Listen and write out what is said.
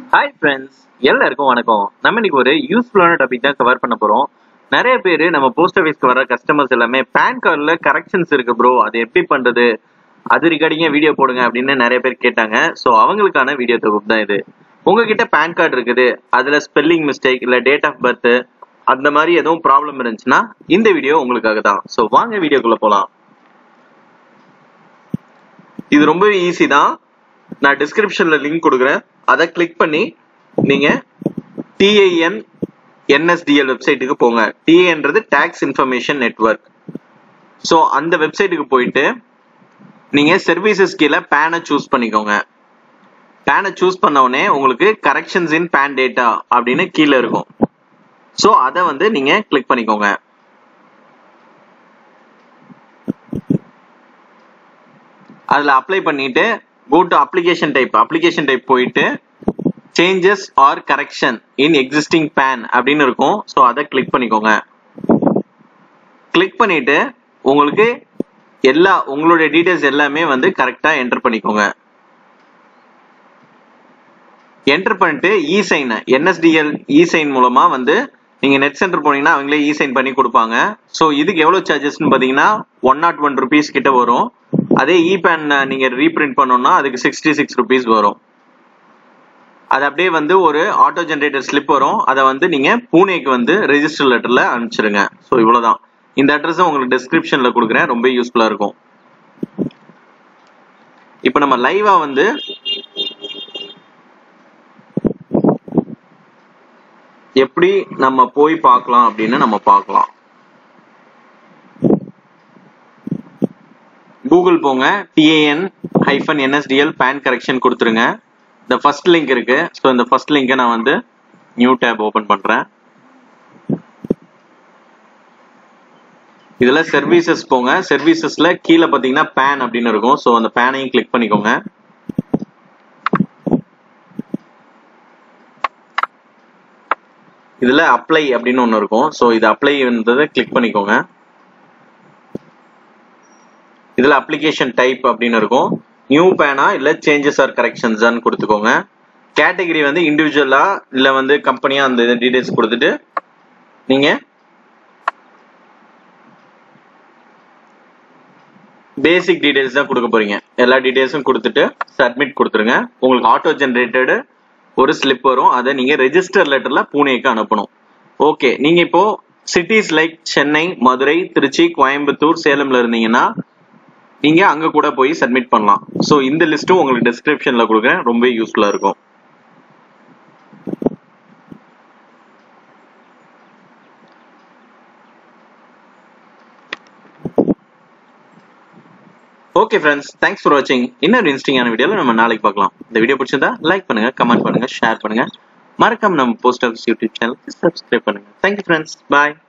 Hi friends, எல்லாருக்கும் வணக்கம். நம்ம இன்னைக்கு ஒரு யூஸ்ஃபுல்லான டாபிக் தான் கவர் பண்ண போறோம். நிறைய பேர் நம்ம போஸ்ட் ஆஃபீஸ்க்கு வர கஸ்டமர்ஸ் எல்லாமே பேன் கார்டில் கரெக்ஷன்ஸ் இருக்கு ப்ரோ, அது எப்படி பண்றது, அது ரிகார்டிங்கா வீடியோ போடுங்க அப்படின்னு நிறைய பேர் கேட்டாங்க. ஸோ அவங்களுக்கான வீடியோ தொகுப்பு தான் இது. உங்ககிட்ட பேன் கார்டு இருக்குது, அதுல ஸ்பெல்லிங் மிஸ்டேக் இல்லை டேட் ஆஃப் பர்த் அந்த மாதிரி எதுவும் ப்ராப்ளம் இருந்துச்சுன்னா இந்த வீடியோ உங்களுக்காக தான். ஸோ வாங்க வீடியோக்குள்ள போலாம். இது ரொம்பவே ஈஸி தான். நான் டிஸ்கிரிப்ஷன்ல லிங்க் கொடுக்குறேன், அதை கிளிக் பண்ணி நீங்க TIN NSDL வெப்சைட்டுக்கு போங்க. TINன்றது டாக்ஸ் இன்ஃபர்மேஷன் நெட்வொர்க். ஸோ அந்த வெப்சைட்டுக்கு போயிட்டு நீங்க சர்வீசஸ் கீழே பேனை சூஸ் பண்ணிக்கோங்க. பேனை சூஸ் பண்ண உடனே உங்களுக்கு கரெக்ஷன்ஸ் இன் பேன் டேட்டா அப்படின்னு கீழே இருக்கும். ஸோ அதை நீங்க கிளிக் பண்ணிக்கோங்க. அதுல அப்ளை பண்ணிட்டு go to application type போயிட்டு changes or correction in existing pan அப்படின்னு இருக்கும். ஸோ அதை கிளிக் பண்ணிக்கோங்க. கிளிக் பண்ணிட்டு உங்களுக்கு உங்களுடைய டீடைல்ஸ் எல்லாமே கரெக்டா என்டர் பண்ணிக்கோங்க. என்டர் பண்ணிட்டு இ-சைன் NSDL இ-சைன் மூலமா நீங்க நெட் சென்டர் போனீங்கன்னா அவங்களே இ-சைன் பண்ணி கொடுப்பாங்க. ஸோ இதுக்கு எவ்வளவு சார்ஜஸ்ன்னு பாத்தீங்கன்னா 101 rupees கிட்ட வரும். அதே இ-பேன் நீங்க ரீபிரிண்ட் பண்ணோம்னா அதுக்கு 66 rupees வரும். அது அப்படியே ஒரு ஆட்டோ ஜெனரேட்டர் ஸ்லிப் வரும். அதை நீங்க பூனேக்கு ரெஜிஸ்டர் லெட்டர்ல அனுப்பிச்சிருங்க. ஸோ இவ்வளவுதான். இந்த அட்ரஸ் உங்களுக்கு டிஸ்கிரிப்ஷன்ல கொடுக்குறேன், ரொம்ப யூஸ்ஃபுல்லா இருக்கும். இப்போ நம்ம லைவா எப்படி நம்ம போய் பார்க்கலாம் அப்படின்னு நம்ம பார்க்கலாம். கூகுள் போங்க, TIN-NSDL பேன் கரெக்ஷன் கொடுத்துருங்க. இந்த ஃபர்ஸ்ட் லிங்க் இருக்கு. ஸோ இந்த ஃபர்ஸ்ட் லிங்கை நான் நியூ டேப் ஓபன் பண்றேன். இதுல சர்வீசஸ் போங்க. சர்வீசஸ்ல கீழே பாத்தீங்கன்னா பேன் அப்படின்னு இருக்கும். ஸோ அந்த பேனையும் கிளிக் பண்ணிக்கோங்க. இதுல அப்ளை அப்படின்னு ஒண்ணு இருக்கும். ஸோ இது அப்ளை கிளிக் பண்ணிக்கோங்க. இதுல அப்ளிகேஷன் டைப் அப்படின்னு இருக்கும். நியூ பேனா இல்ல சேஞ்சஸ் ஆர் கரெக்ஷன்ஸ் கொடுத்துக்கோங்க. கேட்டகரி இண்டிவிஜுவலா இல்ல கம்பெனியா அந்த டீடைல்ஸ் கொடுத்துட்டு நீங்க பேசிக் டீடைல்ஸ் தான் கொடுக்க போறீங்க. எல்லா டீடைல்ஸும் கொடுத்துட்டு சப்மிட் கொடுத்துருங்க. உங்களுக்கு ஆட்டோ ஜெனரேட்டட் ஒரு ஸ்லிப் வரும். அதை நீங்க ரெஜிஸ்டர் லெட்டர்ல பூனேக்கு அனுப்பணும். ஓகே, நீங்க இப்போ சிட்டிஸ் லைக் சென்னை, மதுரை, திருச்சி, கோயம்புத்தூர், சேலம்ல இருந்தீங்கன்னா நீங்க அங்க கூட போய் சப்மிட் பண்ணலாம். சோ இந்த லிஸ்டும் உங்களுக்கு டிஸ்கிரிப்ஷன்ல கொடுக்குறேன், ரொம்ப யூஸ்ஃபுல்லா இருக்கும். ஓகே ஃப்ரெண்ட்ஸ், தேங்க்ஸ் ஃபார் வாட்சிங். இன்னொரு இன்ட்ரெஸ்டிங்கான வீடியோல நம்ம நாளைக்கு பார்க்கலாம். இந்த வீடியோ பிடிச்சிருந்தா லைக் பண்ணுங்க, கமெண்ட் பண்ணுங்க, ஷேர் பண்ணுங்க. மறக்காம நம்ம போஸ்ட் ஆஃபீஸ் யூடியூப் சேனலுக்கு சப்ஸ்கிரைப் பண்ணுங்க. தேங்க்யூ ஃப்ரெண்ட்ஸ், பாய்.